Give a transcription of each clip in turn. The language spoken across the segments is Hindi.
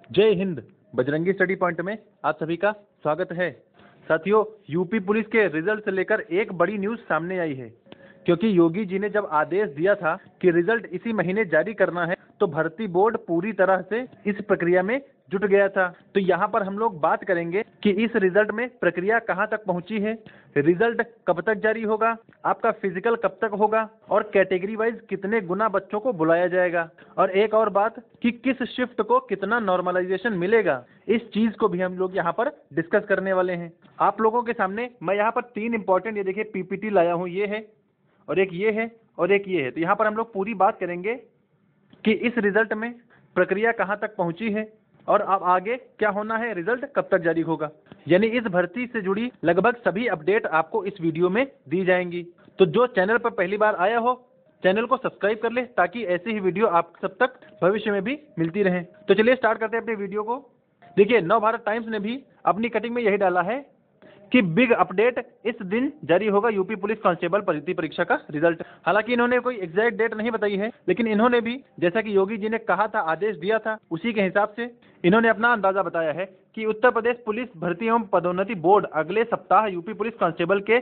जय हिंद। बजरंगी स्टडी पॉइंट में आप सभी का स्वागत है। साथियों, यूपी पुलिस के रिजल्ट से लेकर एक बड़ी न्यूज सामने आई है, क्योंकि योगी जी ने जब आदेश दिया था कि रिजल्ट इसी महीने जारी करना है, तो भर्ती बोर्ड पूरी तरह से इस प्रक्रिया में जुट गया था। तो यहाँ पर हम लोग बात करेंगे कि इस रिजल्ट में प्रक्रिया कहाँ तक पहुंची है, रिजल्ट कब तक जारी होगा, आपका फिजिकल कब तक होगा और कैटेगरी वाइज कितने गुना बच्चों को बुलाया जाएगा, और एक और बात कि किस शिफ्ट को कितना नॉर्मलाइजेशन मिलेगा, इस चीज को भी हम लोग यहाँ पर डिस्कस करने वाले हैं। आप लोगों के सामने मैं यहाँ पर 3 इंपॉर्टेंट, ये देखिए पीपीटी लाया हूँ, ये है और एक ये है और एक ये है। तो यहाँ पर हम लोग पूरी बात करेंगे कि इस रिजल्ट में प्रक्रिया कहाँ तक पहुंची है और अब आगे क्या होना है, रिजल्ट कब तक जारी होगा। यानी इस भर्ती से जुड़ी लगभग सभी अपडेट आपको इस वीडियो में दी जाएंगी। तो जो चैनल पर पहली बार आया हो, चैनल को सब्सक्राइब कर ले, ताकि ऐसी ही वीडियो आप सब तक भविष्य में भी मिलती रहे। तो चलिए स्टार्ट करते हैं अपने वीडियो को। देखिए, नव भारत टाइम्स ने भी अपनी कटिंग में यही डाला है कि बिग अपडेट, इस दिन जारी होगा यूपी पुलिस कांस्टेबल भर्ती परीक्षा का रिजल्ट। हालांकि इन्होंने कोई एग्जैक्ट डेट नहीं बताई है, लेकिन इन्होंने भी जैसा कि योगी जी ने कहा था, आदेश दिया था, उसी के हिसाब से इन्होंने अपना अंदाजा बताया है कि उत्तर प्रदेश पुलिस भर्ती एवं पदोन्नति बोर्ड अगले सप्ताह यूपी पुलिस कांस्टेबल के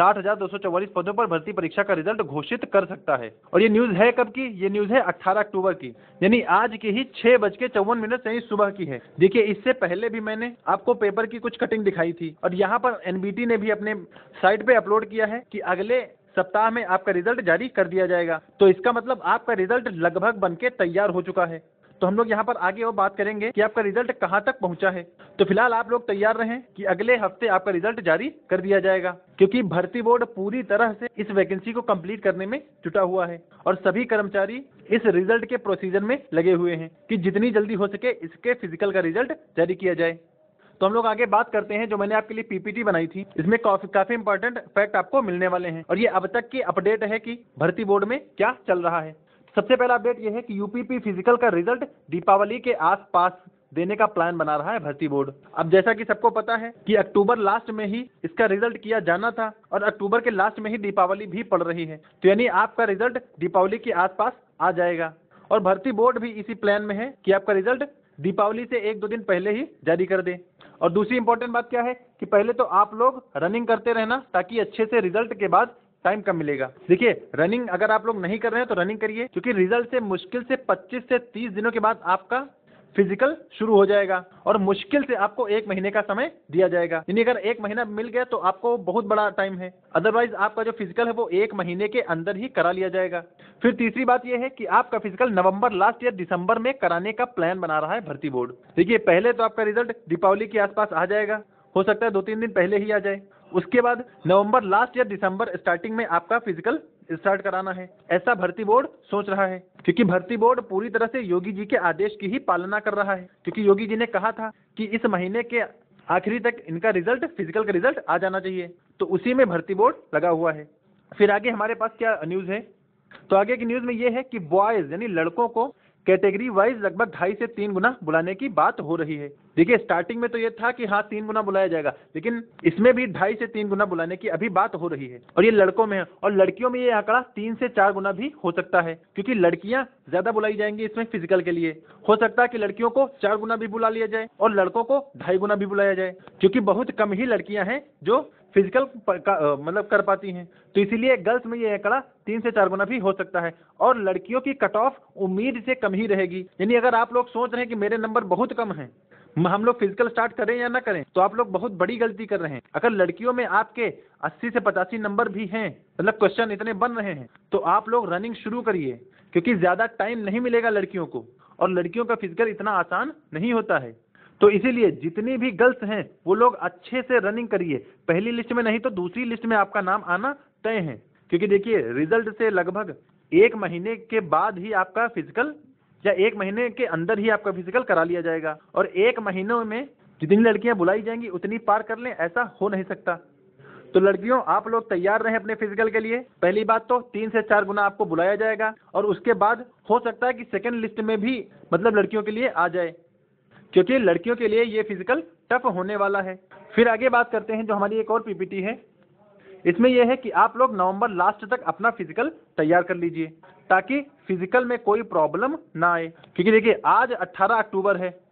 60,244 पदों पर भर्ती परीक्षा का रिजल्ट घोषित कर सकता है। और ये न्यूज है कब की? ये न्यूज है 18 अक्टूबर की, यानी आज की ही 6:54 यानी सुबह की है। देखिए, इससे पहले भी मैंने आपको पेपर की कुछ कटिंग दिखाई थी, और यहाँ पर एनबीटी ने भी अपने साइट पे अपलोड किया है कि अगले सप्ताह में आपका रिजल्ट जारी कर दिया जाएगा। तो इसका मतलब आपका रिजल्ट लगभग बनके तैयार हो चुका है। तो हम लोग यहाँ पर आगे और बात करेंगे कि आपका रिजल्ट कहाँ तक पहुंचा है। तो फिलहाल आप लोग तैयार रहें कि अगले हफ्ते आपका रिजल्ट जारी कर दिया जाएगा, क्योंकि भर्ती बोर्ड पूरी तरह से इस वैकेंसी को कंप्लीट करने में जुटा हुआ है और सभी कर्मचारी इस रिजल्ट के प्रोसीजर में लगे हुए हैं कि जितनी जल्दी हो सके इसके फिजिकल का रिजल्ट जारी किया जाए। तो हम लोग आगे बात करते हैं। जो मैंने आपके लिए पीपीटी बनाई थी, इसमें काफी इंपॉर्टेंट फैक्ट आपको मिलने वाले हैं, और ये अब तक की अपडेट है कि भर्ती बोर्ड में क्या चल रहा है। सबसे पहला अपडेट ये है कि यूपीपी फिजिकल का रिजल्ट दीपावली के आसपास देने का प्लान बना रहा है भर्ती बोर्ड। अब जैसा कि सबको पता है कि अक्टूबर लास्ट में ही इसका रिजल्ट किया जाना था, और अक्टूबर के लास्ट में ही दीपावली भी पड़ रही है, तो यानी आपका रिजल्ट दीपावली के आसपास आ जाएगा। और भर्ती बोर्ड भी इसी प्लान में है कि आपका रिजल्ट दीपावली से 1-2 दिन पहले ही जारी कर दे। और दूसरी इंपॉर्टेंट बात क्या है कि पहले तो आप लोग रनिंग करते रहना, ताकि अच्छे से रिजल्ट के बाद टाइम कम मिलेगा। देखिए, रनिंग अगर आप लोग नहीं कर रहे हैं तो रनिंग करिए, क्योंकि रिजल्ट से मुश्किल से 25 से 30 दिनों के बाद आपका फिजिकल शुरू हो जाएगा, और मुश्किल से आपको 1 महीने का समय दिया जाएगा। यानी अगर 1 महीना मिल गया तो आपको बहुत बड़ा टाइम है, अदरवाइज आपका जो फिजिकल है वो 1 महीने के अंदर ही करा लिया जाएगा। फिर तीसरी बात यह है कि आपका फिजिकल नवंबर लास्ट या दिसंबर में कराने का प्लान बना रहा है भर्ती बोर्ड। देखिए, पहले तो आपका रिजल्ट दीपावली के आसपास आ जाएगा, हो सकता है 2-3 दिन पहले ही आ जाए। उसके बाद नवंबर लास्ट या दिसंबर स्टार्टिंग में आपका फिजिकल स्टार्ट कराना है, ऐसा भर्ती बोर्ड सोच रहा है, क्योंकि भर्ती बोर्ड पूरी तरह से योगी जी के आदेश की ही पालना कर रहा है। क्योंकि योगी जी ने कहा था कि इस महीने के आखिरी तक इनका रिजल्ट, फिजिकल का रिजल्ट आ जाना चाहिए, तो उसी में भर्ती बोर्ड लगा हुआ है। फिर आगे हमारे पास क्या न्यूज है? तो आगे की न्यूज में यह है कि बॉयज यानी लड़कों को कैटेगरी वाइज लगभग 2.5 से 3 गुना बुलाने की बात हो रही है। देखिए, स्टार्टिंग में तो ये था कि हाँ 3 गुना बुलाया जाएगा, लेकिन इसमें भी 2.5 से 3 गुना बुलाने की अभी बात हो रही है, और ये लड़कों में है। और लड़कियों में ये आंकड़ा 3 से 4 गुना भी हो सकता है, क्योंकि लड़कियां ज्यादा बुलाई जाएंगी इसमें फिजिकल के लिए। हो सकता है कि लड़कियों को 4 गुना भी बुला लिया जाए और लड़कों को 2.5 गुना भी बुलाया जाए, क्योंकि बहुत कम ही लड़कियां हैं जो फिजिकल मतलब कर पाती हैं। तो इसीलिए गर्ल्स में ये आंकड़ा 3 से 4 गुना भी हो सकता है, और लड़कियों की कट ऑफ उम्मीद से कम ही रहेगी। यानी अगर आप लोग सोच रहे हैं कि मेरे नंबर बहुत कम हैं, हम लोग फिजिकल स्टार्ट करें या ना करें, तो आप लोग बहुत बड़ी गलती कर रहे हैं। अगर लड़कियों में आपके 80 से 85 नंबर भी हैं, मतलब क्वेश्चन इतने बन रहे हैं, तो आप लोग रनिंग शुरू करिए, क्योंकि ज्यादा टाइम नहीं मिलेगा लड़कियों को, और लड़कियों का फिजिकल इतना आसान नहीं होता है। तो इसीलिए जितनी भी गर्ल्स हैं वो लोग अच्छे से रनिंग करिए। पहली लिस्ट में नहीं तो दूसरी लिस्ट में आपका नाम आना तय है, क्योंकि देखिए रिजल्ट से लगभग 1 महीने के बाद ही आपका फिजिकल, या 1 महीने के अंदर ही आपका फिजिकल करा लिया जाएगा, और 1 महीनों में जितनी लड़कियां बुलाई जाएंगी उतनी पार कर लें, ऐसा हो नहीं सकता। तो लड़कियों, आप लोग तैयार रहें अपने फिजिकल के लिए। पहली बात तो 3 से 4 गुना आपको बुलाया जाएगा, और उसके बाद हो सकता है कि सेकंड लिस्ट में भी मतलब लड़कियों के लिए आ जाए, क्योंकि लड़कियों के लिए ये फिजिकल टफ होने वाला है। फिर आगे बात करते हैं, जो हमारी एक और पीपीटी है, इसमें यह है कि आप लोग नवंबर लास्ट तक अपना फिजिकल तैयार कर लीजिए, ताकि फिजिकल में कोई प्रॉब्लम ना आए। क्योंकि देखिए, आज 18 अक्टूबर है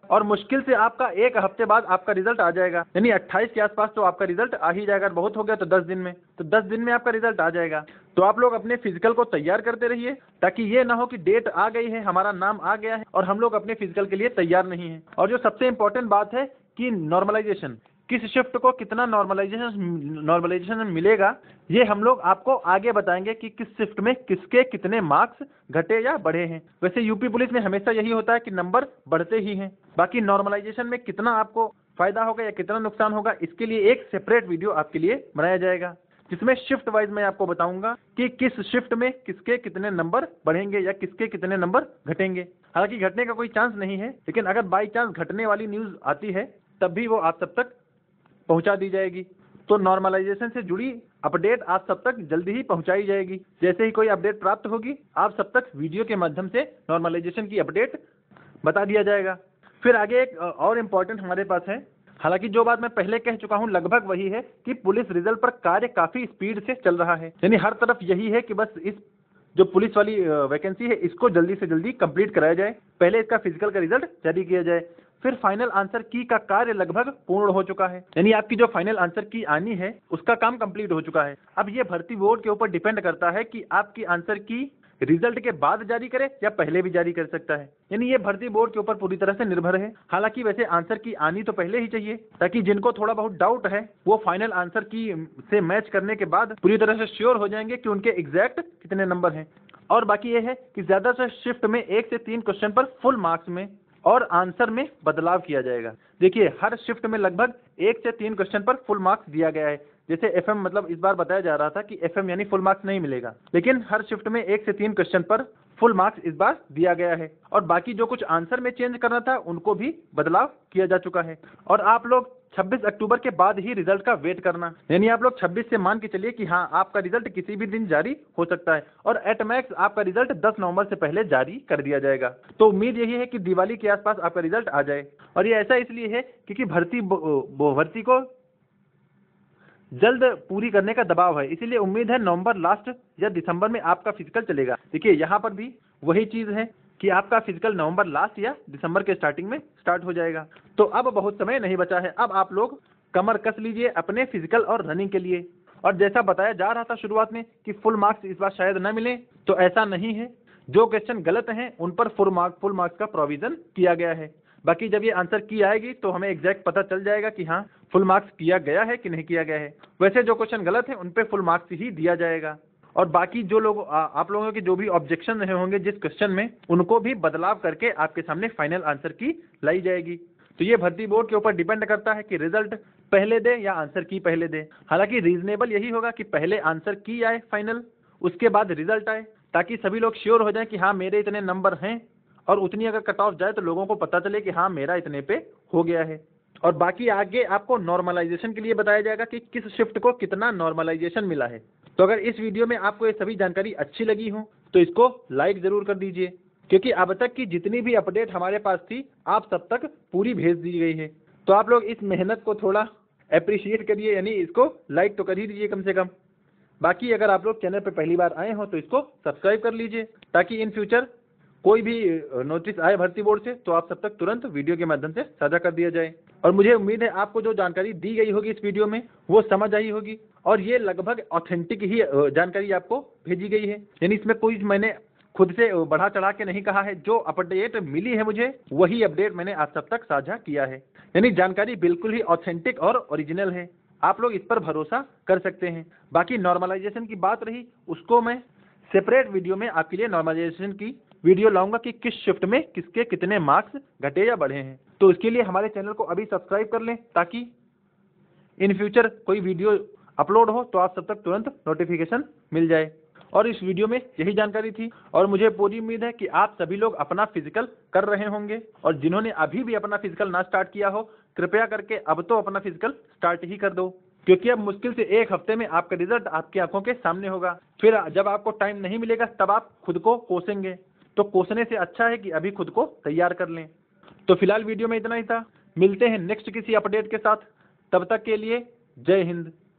और मुश्किल से आपका 1 हफ्ते बाद आपका रिजल्ट आ जाएगा, यानी 28 के आसपास तो आपका रिजल्ट आ ही जाएगा। बहुत हो गया तो 10 दिन में, तो 10 दिन में आपका रिजल्ट आ जाएगा। तो आप लोग अपने फिजिकल को तैयार करते रहिए, ताकि ये ना हो कि डेट आ गई है, हमारा नाम आ गया है और हम लोग अपने फिजिकल के लिए तैयार नहीं है। और जो सबसे इंपॉर्टेंट बात है कि नॉर्मलाइजेशन, किस शिफ्ट को कितना नॉर्मलाइजेशन मिलेगा, ये हम लोग आपको आगे बताएंगे कि किस शिफ्ट में किसके कितने मार्क्स घटे या बढ़े हैं। वैसे यूपी पुलिस में हमेशा यही होता है कि नंबर बढ़ते ही हैं। बाकी नॉर्मलाइजेशन में कितना आपको फायदा होगा या कितना नुकसान होगा, इसके लिए एक सेपरेट वीडियो आपके लिए बनाया जाएगा, जिसमें शिफ्ट वाइज मैं आपको बताऊंगा कि किस शिफ्ट में किसके कितने नंबर बढ़ेंगे या किसके कितने नंबर घटेंगे। हालांकि घटने का कोई चांस नहीं है, लेकिन अगर बाई चांस घटने वाली न्यूज आती है तब भी वो आप सब तक पहुंचा दी जाएगी। तो नॉर्मलाइजेशन से जुड़ी अपडेट आप सब तक जल्दी ही पहुंचाई जाएगी। जैसे ही कोई अपडेट प्राप्त होगी, आप सब तक वीडियो के माध्यम से नॉर्मलाइजेशन की अपडेट बता दिया जाएगा। फिर आगे एक और इम्पोर्टेंट हमारे पास है, हालांकि जो बात मैं पहले कह चुका हूं लगभग वही है कि पुलिस रिजल्ट पर कार्य काफी स्पीड से चल रहा है। यानी हर तरफ यही है कि बस इस जो पुलिस वाली वैकेंसी है इसको जल्दी से जल्दी कंप्लीट कराया जाए, पहले इसका फिजिकल का रिजल्ट जारी किया जाए। फिर फाइनल आंसर की का कार्य लगभग पूर्ण हो चुका है, यानी आपकी जो फाइनल आंसर की आनी है उसका काम कंप्लीट हो चुका है। अब ये भर्ती बोर्ड के ऊपर डिपेंड करता है कि आपकी आंसर की रिजल्ट के बाद जारी करे या पहले भी जारी कर सकता है, यानी ये भर्ती बोर्ड के ऊपर पूरी तरह से निर्भर है। हालांकि वैसे आंसर की आनी तो पहले ही चाहिए, ताकि जिनको थोड़ा बहुत डाउट है वो फाइनल आंसर की से मैच करने के बाद पूरी तरह से श्योर हो जाएंगे कि उनके एग्जैक्ट कितने नंबर हैं। और बाकी ये है कि ज्यादातर शिफ्ट में 1 से 3 क्वेश्चन पर फुल मार्क्स में और आंसर में बदलाव किया जाएगा। देखिए हर शिफ्ट में लगभग 1 से 3 क्वेश्चन पर फुल मार्क्स दिया गया है। जैसे एफएम, मतलब इस बार बताया जा रहा था कि एफएम यानी फुल मार्क्स नहीं मिलेगा, लेकिन हर शिफ्ट में 1 से 3 क्वेश्चन पर फुल मार्क्स इस बार दिया गया है। और बाकी जो कुछ आंसर में चेंज करना था उनको भी बदलाव किया जा चुका है। और आप लोग 26 अक्टूबर के बाद ही रिजल्ट का वेट करना, यानी आप लोग 26 से मान के चलिए कि हाँ आपका रिजल्ट किसी भी दिन जारी हो सकता है, और एट मैक्स आपका रिजल्ट 10 नवंबर से पहले जारी कर दिया जाएगा। तो उम्मीद यही है कि दिवाली के आसपास आपका रिजल्ट आ जाए। और ये ऐसा इसलिए है क्योंकि भर्ती को जल्द पूरी करने का दबाव है, इसीलिए उम्मीद है नवंबर लास्ट या दिसंबर में आपका फिजिकल चलेगा। देखिए यहाँ पर भी वही चीज है कि आपका फिजिकल नवंबर लास्ट या दिसंबर के स्टार्टिंग में स्टार्ट हो जाएगा। तो अब बहुत समय नहीं बचा है, अब आप लोग कमर कस लीजिए अपने फिजिकल और रनिंग के लिए। और जैसा बताया जा रहा था शुरुआत में कि फुल मार्क्स इस बार शायद न मिले, तो ऐसा नहीं है। जो क्वेश्चन गलत हैं उन पर फुल मार्क्स का प्रोविजन किया गया है। बाकी जब ये आंसर की आएगी तो हमें एग्जैक्ट पता चल जाएगा कि हाँ फुल मार्क्स किया गया है कि नहीं किया गया है। वैसे जो क्वेश्चन गलत है उन पे फुल मार्क्स ही दिया जाएगा। और बाकी जो लोग आप लोगों के जो भी ऑब्जेक्शन रहे होंगे जिस क्वेश्चन में, उनको भी बदलाव करके आपके सामने फाइनल आंसर की लाई जाएगी। तो ये भर्ती बोर्ड के ऊपर डिपेंड करता है कि रिजल्ट पहले दे या आंसर की पहले दे। हालांकि रीजनेबल यही होगा कि पहले आंसर की आए फाइनल, उसके बाद रिजल्ट आए, ताकि सभी लोग श्योर हो जाए कि हाँ मेरे इतने नंबर हैं, और उतनी अगर कट ऑफ जाए तो लोगों को पता चले कि हाँ मेरा इतने पे हो गया है। और बाकी आगे आपको नॉर्मलाइजेशन के लिए बताया जाएगा कि किस शिफ्ट को कितना नॉर्मलाइजेशन मिला है। तो अगर इस वीडियो में आपको ये सभी जानकारी अच्छी लगी हो तो इसको लाइक जरूर कर दीजिए, क्योंकि अब तक की जितनी भी अपडेट हमारे पास थी आप सब तक पूरी भेज दी गई है। तो आप लोग इस मेहनत को थोड़ा अप्रिशिएट करिए, यानी इसको लाइक तो कर ही दीजिए कम से कम। बाकी अगर आप लोग चैनल पर पहली बार आए हो तो इसको सब्सक्राइब कर लीजिए, ताकि इन फ्यूचर कोई भी नोटिस आए भर्ती बोर्ड से तो आप सब तक तुरंत वीडियो के माध्यम से साझा कर दिया जाए। और मुझे उम्मीद है आपको जो जानकारी दी गई होगी इस वीडियो में वो समझ आई होगी, और ये लगभग ऑथेंटिक ही जानकारी आपको भेजी गई है। यानी इसमें कोई मैंने खुद से बढ़ा चढ़ा के नहीं कहा है, जो अपडेट मिली है मुझे वही अपडेट मैंने आप सब तक साझा किया है। यानी जानकारी बिल्कुल ही ऑथेंटिक और ओरिजिनल है, आप लोग इस पर भरोसा कर सकते हैं। बाकी नॉर्मलाइजेशन की बात रही, उसको मैं सेपरेट वीडियो में आपके लिए नॉर्मलाइजेशन की वीडियो लाऊंगा कि किस शिफ्ट में किसके कितने मार्क्स घटे या बढ़े हैं। तो इसके लिए हमारे चैनल को अभी सब्सक्राइब कर लें, ताकि इन फ्यूचर कोई वीडियो अपलोड हो तो आप सब तक तुरंत नोटिफिकेशन मिल जाए। और इस वीडियो में यही जानकारी थी, और मुझे पूरी उम्मीद है कि आप सभी लोग अपना फिजिकल कर रहे होंगे, और जिन्होंने अभी भी अपना फिजिकल ना स्टार्ट किया हो कृपया करके अब तो अपना फिजिकल स्टार्ट ही कर दो, क्योंकि अब मुश्किल से 1 हफ्ते में आपका रिजल्ट आपकी आंखों के सामने होगा। फिर जब आपको टाइम नहीं मिलेगा तब आप खुद को कोसेंगे, तो कोसने से अच्छा है कि अभी खुद को तैयार कर लें। तो फिलहाल वीडियो में इतना ही था, मिलते हैं नेक्स्ट किसी अपडेट के साथ, तब तक के लिए जय हिंद।